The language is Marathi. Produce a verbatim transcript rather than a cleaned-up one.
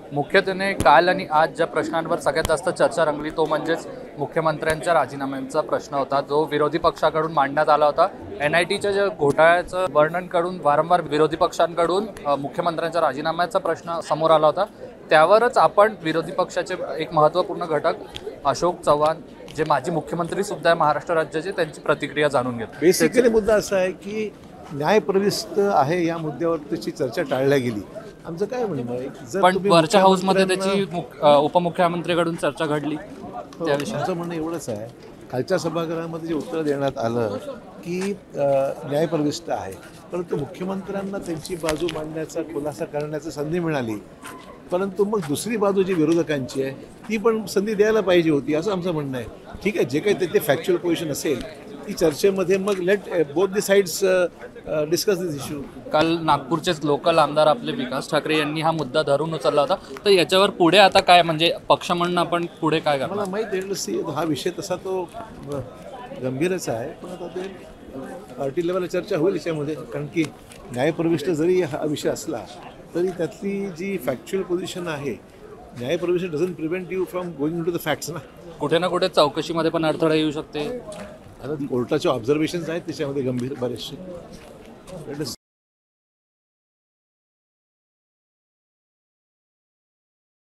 मुख्यत्वेने काल आणि आज ज्या प्रश्नांवर सगळ्यात जास्त चर्चा रंगली तो म्हणजेच मुख्यमंत्र्यांच्या राजीनाम्यांचा प्रश्न होता, जो विरोधी पक्षाकडून मांडण्यात आला होता। एन आय टीच्या ज्या घोटाळ्याचं वर्णन करून वारंवार विरोधी पक्षांकडून मुख्यमंत्र्यांच्या राजीनाम्याचा प्रश्न समोर आला होता। त्यावरच आपण विरोधी पक्षाचे एक महत्त्वपूर्ण घटक अशोक चव्हाण जे माजी मुख्यमंत्री सुद्धा आहे महाराष्ट्र राज्याचे, त्यांची प्रतिक्रिया जाणून घेतली। बेसिकली मुद्दा असा आहे की न्यायप्रविष्ट आहे या मुद्द्यावर त्याची चर्चा टाळल्या गेली। आमचं काय म्हणणं आहे, जर पण वरच्या हाऊसमध्ये त्याची उपमुख्यमंत्र्यांकडून चर्चा घडली त्याविषयी आमचं म्हणणं एवढंच आहे, खालच्या सभागृहामध्ये जे उत्तर देण्यात आलं की न्यायप्रविष्ट आहे, परंतु मुख्यमंत्र्यांना त्यांची बाजू मांडण्याचा खुलासा करण्याची संधी मिळाली, परंतु मग दुसरी बाजू जी विरोधकांची आहे ती पण संधी द्यायला पाहिजे होती असं आमचं म्हणणं आहे। ठीक आहे, जे काही ते फॅक्च्युअल पोझिशन असेल ती चर्चेमध्ये मग let both the sides discuss this issue. काल नागपूरचेच लोकल आमदार आपले विकास ठाकरे यांनी हा मुद्दा धरून उचलला होता, तर याच्यावर पुढे आता काय म्हणजे पक्ष म्हणणं आपण पुढे काय करणार? मला माहीत आहे हा विषय तसा तो गंभीरच आहे, पण आता ते पार्टी लेवलला चर्चा होईल याच्यामध्ये, कारण की न्यायप्रविष्ट जरी हा विषय असला तरी त्यातली जी फॅक्च्युअल पोझिशन आहे, न्यायप्रविष्ट doesn't prevent you from going to the facts ना। कुठे ना कुठे चौकशीमध्ये पण अडथळा येऊ शकते। आता कोर्टाचे ऑब्झर्वेशन्स आहेत त्याच्यामध्ये गंभीर बरेचसे।